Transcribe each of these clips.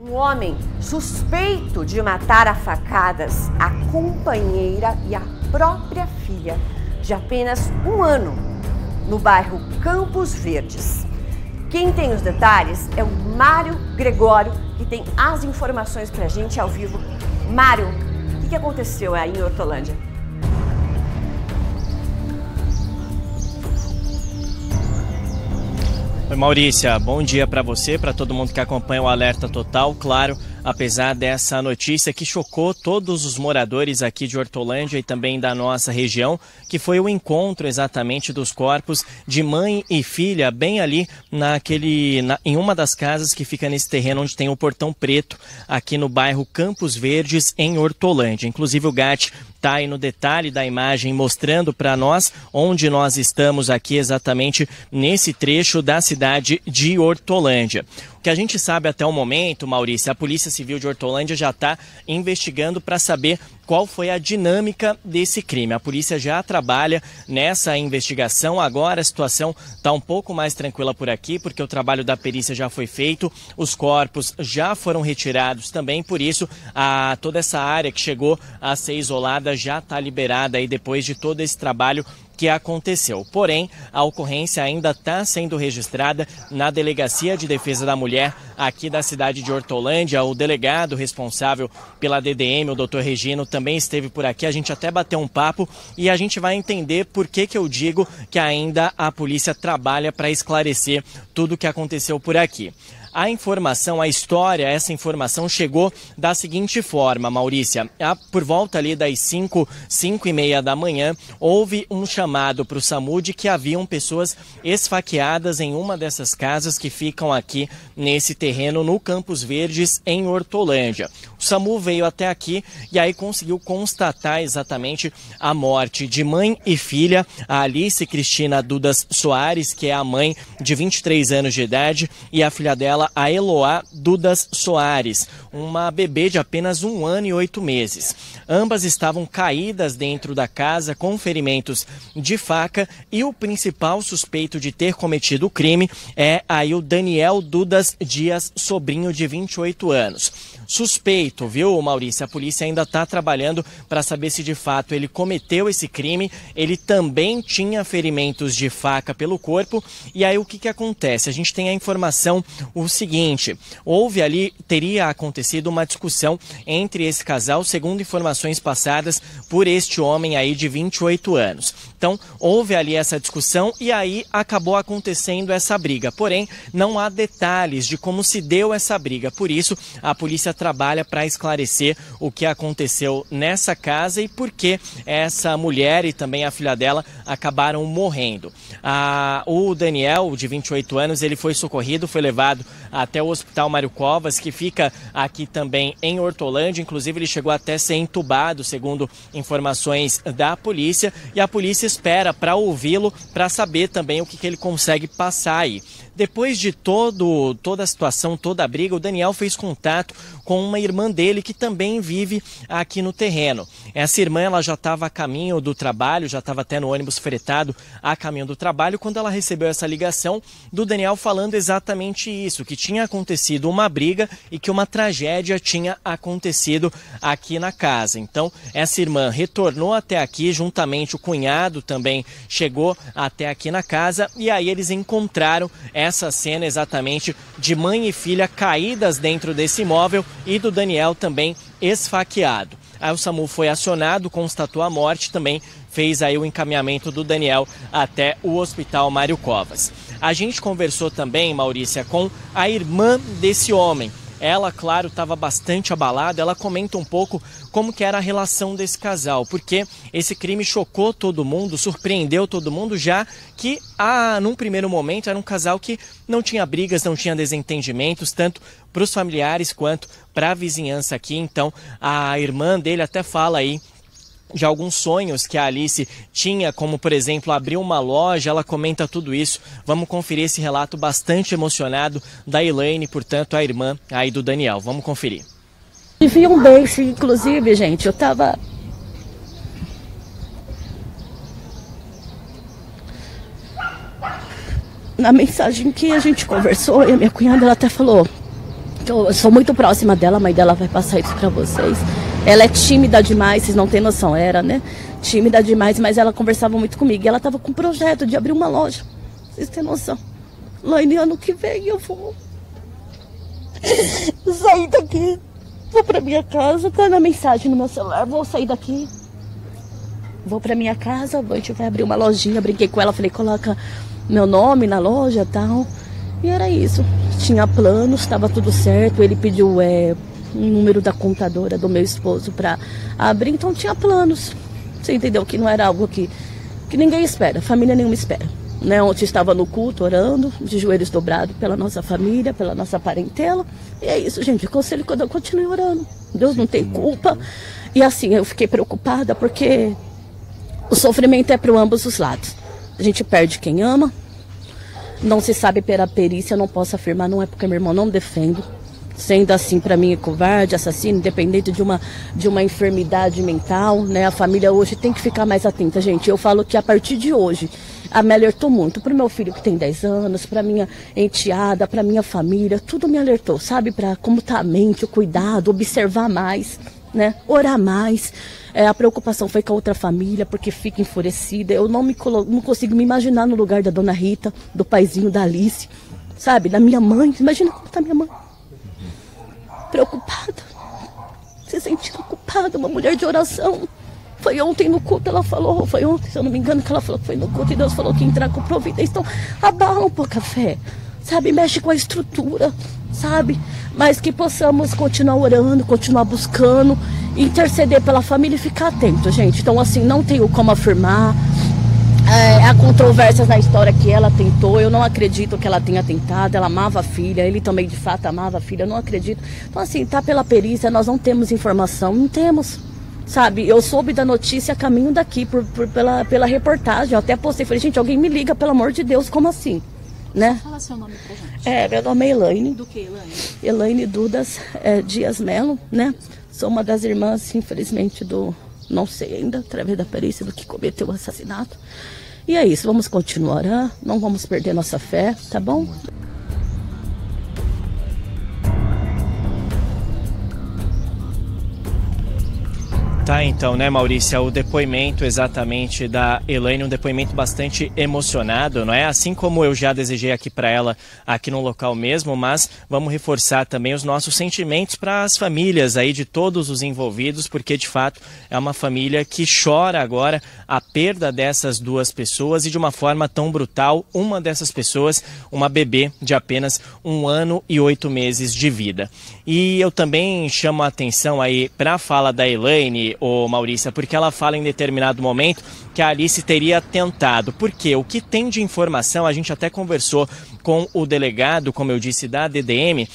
Um homem suspeito de matar a facadas a companheira e a própria filha de apenas 1 ano no bairro Campos Verdes. Quem tem os detalhes é o Mário Gregório, que tem as informações pra gente ao vivo. Mário, o que aconteceu aí em Hortolândia? Oi, Maurícia, bom dia para você, para todo mundo que acompanha o Alerta Total. Claro, apesar dessa notícia que chocou todos os moradores aqui de Hortolândia e também da nossa região, que foi o encontro exatamente dos corpos de mãe e filha bem ali em uma das casas que fica nesse terreno onde tem o Portão Preto, aqui no bairro Campos Verdes, em Hortolândia. Inclusive o Gatti está aí no detalhe da imagem mostrando para nós onde nós estamos aqui exatamente nesse trecho da cidade de Hortolândia. O que a gente sabe até o momento, Maurício, a Polícia Civil de Hortolândia já está investigando para saber qual foi a dinâmica desse crime. A polícia já trabalha nessa investigação. Agora a situação está um pouco mais tranquila por aqui, porque o trabalho da perícia já foi feito, os corpos já foram retirados também, por isso toda essa área que chegou a ser isolada já está liberada aí depois de todo esse trabalho que aconteceu. Porém, a ocorrência ainda está sendo registrada na Delegacia de Defesa da Mulher aqui da cidade de Hortolândia. O delegado responsável pela DDM, o Dr. Regino, também esteve por aqui. A gente até bateu um papo e a gente vai entender por que eu digo que ainda a polícia trabalha para esclarecer tudo o que aconteceu por aqui. A informação, a história, essa informação chegou da seguinte forma, Maurícia. Por volta ali das 5h30 da manhã, houve um chamado para o SAMU de que haviam pessoas esfaqueadas em uma dessas casas que ficam aqui nesse terreno no Campos Verdes, em Hortolândia. O SAMU veio até aqui e aí conseguiu constatar exatamente a morte de mãe e filha, a Alice Cristina Dudas Soares, que é a mãe de 23 anos de idade, e a filha dela, a Eloá Dudas Soares, uma bebê de apenas 1 ano e 8 meses. Ambas estavam caídas dentro da casa com ferimentos de faca e o principal suspeito de ter cometido o crime é aí o Daniel Dudas Dias, sobrinho de 28 anos. Suspeito, viu, Maurício? A polícia ainda está trabalhando para saber se de fato ele cometeu esse crime. Ele também tinha ferimentos de faca pelo corpo. E aí o que acontece? A gente tem a informação o seguinte: teria acontecido uma discussão entre esse casal, segundo informações passadas por este homem aí de 28 anos. Então, houve ali essa discussão e aí acabou acontecendo essa briga. Porém, não há detalhes de como se deu essa briga. Por isso, a polícia trabalha para esclarecer o que aconteceu nessa casa e por que essa mulher e também a filha dela acabaram morrendo. O Daniel, de 28 anos, ele foi socorrido, foi levado até o Hospital Mário Covas, que fica aqui também em Hortolândia. Inclusive, ele chegou até a ser entubado, segundo informações da polícia, e a polícia espera para ouvi-lo, para saber também o que ele consegue passar aí. Depois de toda a situação, toda a briga, o Daniel fez contato com uma irmã dele que também vive aqui no terreno. Essa irmã, ela já estava a caminho do trabalho, já estava até no ônibus fretado a caminho do trabalho, quando ela recebeu essa ligação do Daniel falando exatamente isso, que tinha acontecido uma briga e que uma tragédia tinha acontecido aqui na casa. Então, essa irmã retornou até aqui, juntamente o cunhado também chegou até aqui na casa, e aí eles encontraram essa cena exatamente de mãe e filha caídas dentro desse imóvel e do Daniel também esfaqueado. Aí o SAMU foi acionado, constatou a morte, também fez aí o encaminhamento do Daniel até o Hospital Mário Covas. A gente conversou também, Maurícia, com a irmã desse homem. Ela, claro, estava bastante abalada. Ela comenta um pouco como que era a relação desse casal, porque esse crime chocou todo mundo, surpreendeu todo mundo, já que, num primeiro momento, era um casal que não tinha brigas, não tinha desentendimentos, tanto para os familiares quanto para a vizinhança aqui. Então, a irmã dele até fala aí de alguns sonhos que a Alice tinha, como, por exemplo, abrir uma loja. Ela comenta tudo isso. Vamos conferir esse relato bastante emocionado da Elaine, portanto, a irmã aí do Daniel. Vamos conferir. Vi um beijo, inclusive, gente, eu tava... Na mensagem que a gente conversou, e a minha cunhada, ela até falou Eu sou muito próxima dela, a mãe dela vai passar isso pra vocês. Ela é tímida demais, vocês não têm noção, era, né? Tímida demais, mas ela conversava muito comigo. E ela tava com um projeto de abrir uma loja. Vocês têm noção? Laine, ano que vem eu vou sair daqui, vou pra minha casa, tá na mensagem no meu celular, vou sair daqui, vou pra minha casa, a gente vai abrir uma lojinha. Brinquei com ela, falei, coloca meu nome na loja e tal. E era isso, tinha planos, estava tudo certo. Ele pediu um número da contadora do meu esposo pra abrir, então tinha planos. Você entendeu? Que não era algo que ninguém espera, família nenhuma espera. Né? Ontem estava no culto orando, de joelhos dobrados pela nossa família, pela nossa parentela. E é isso, gente, aconselho que eu continue orando. Deus não tem culpa. E assim, eu fiquei preocupada porque o sofrimento é para ambos os lados. A gente perde quem ama. Não se sabe pela perícia, eu não posso afirmar, não é porque meu irmão não defendo. Sendo assim, para mim, é covarde, assassino, independente de uma enfermidade mental, né? A família hoje tem que ficar mais atenta, gente. Eu falo que a partir de hoje, me alertou muito para o meu filho que tem 10 anos, para minha enteada, para minha família, tudo me alertou, sabe? Para como tá a mente, o cuidado, observar mais, né? Orar mais. A preocupação foi com a outra família, porque fica enfurecida. Eu não consigo me imaginar no lugar da dona Rita, do paizinho da Alice, sabe? Da minha mãe. Imagina como tá minha mãe. Preocupada, se sentindo culpada, uma mulher de oração. Foi ontem no culto, ela falou, foi ontem, se eu não me engano, que ela falou que foi no culto, e Deus falou que entrar com providência. Então, abala um pouco a fé, sabe? Mexe com a estrutura, sabe? Mas que possamos continuar orando, continuar buscando, interceder pela família e ficar atento, gente. Então, assim, não tenho como afirmar. Há controvérsias na história que ela tentou. Eu não acredito que ela tenha tentado. Ela amava a filha, ele também de fato amava a filha. Eu não acredito. Então assim, tá pela perícia, nós não temos informação. Não temos, sabe? Eu soube da notícia a caminho daqui pela reportagem. Eu até postei, falei, gente, alguém me liga, pelo amor de Deus, como assim? Né? Fala seu nome pra gente. Meu nome é Elaine. Do que, Elaine? Elaine Dudas Dias Melo, né? Sou uma das irmãs, infelizmente, não sei ainda, através da perícia, do que cometeu o assassinato. E é isso, vamos continuar, não vamos perder nossa fé, tá bom? Tá, então, né, Maurícia, o depoimento exatamente da Elaine, um depoimento bastante emocionado, não é? Assim como eu já desejei aqui para ela, aqui no local mesmo, mas vamos reforçar também os nossos sentimentos para as famílias aí de todos os envolvidos, porque de fato é uma família que chora agora a perda dessas duas pessoas e de uma forma tão brutal. Uma dessas pessoas, uma bebê de apenas 1 ano e 8 meses de vida. E eu também chamo a atenção aí para a fala da Elaine, Maurícia, porque ela fala em determinado momento que a Alice teria tentado. Porque o que tem de informação, a gente até conversou com o delegado, como eu disse, da DDM,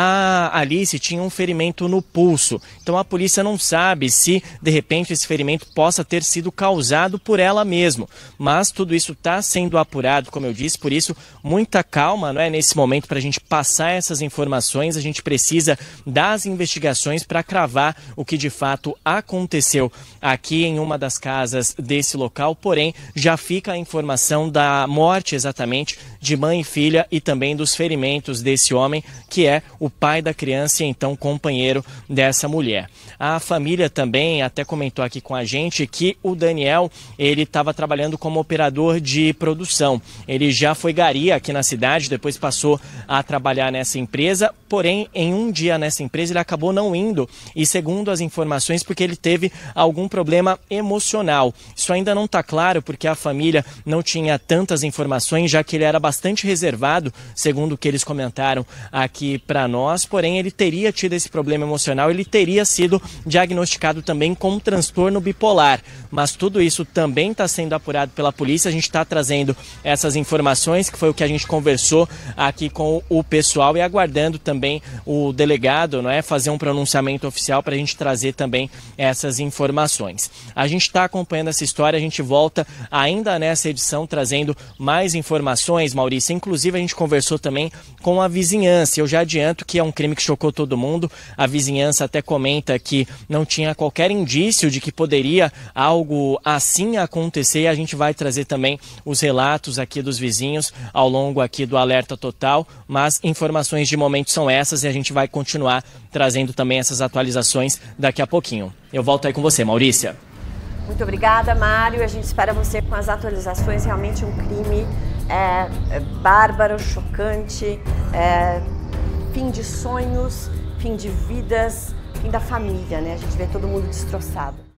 a Alice tinha um ferimento no pulso. Então a polícia não sabe se, de repente, esse ferimento possa ter sido causado por ela mesma. Mas tudo isso está sendo apurado, como eu disse, por isso, muita calma, não é, nesse momento para a gente passar essas informações. A gente precisa das investigações para cravar o que de fato aconteceu aqui em uma das casas desse local. Porém, já fica a informação da morte exatamente de mãe e filha e também dos ferimentos desse homem, que é o pai da criança e então companheiro dessa mulher. A família também até comentou aqui com a gente que o Daniel, ele estava trabalhando como operador de produção. Ele já foi gari aqui na cidade, depois passou a trabalhar nessa empresa, porém em um dia nessa empresa ele acabou não indo e, segundo as informações, porque ele teve algum problema emocional. Isso ainda não está claro porque a família não tinha tantas informações, já que ele era bastante reservado, segundo o que eles comentaram aqui para nós, porém ele teria tido esse problema emocional, ele teria sido diagnosticado também com um transtorno bipolar, mas tudo isso também está sendo apurado pela polícia. A gente está trazendo essas informações, que foi o que a gente conversou aqui com o pessoal, e aguardando também o delegado, não é, fazer um pronunciamento oficial para a gente trazer também essas informações. A gente está acompanhando essa história, a gente volta ainda nessa edição trazendo mais informações, Maurício, inclusive Inclusive a gente conversou também com a vizinhança. Eu já adianto que é um crime que chocou todo mundo. A vizinhança até comenta que não tinha qualquer indício de que poderia algo assim acontecer. E a gente vai trazer também os relatos aqui dos vizinhos ao longo aqui do Alerta Total. Mas informações de momento são essas e a gente vai continuar trazendo também essas atualizações daqui a pouquinho. Eu volto aí com você, Maurícia. Muito obrigada, Mário. A gente espera você com as atualizações. Realmente um crime bárbaro, chocante, fim de sonhos, fim de vidas, fim da família, né? A gente vê todo mundo destroçado.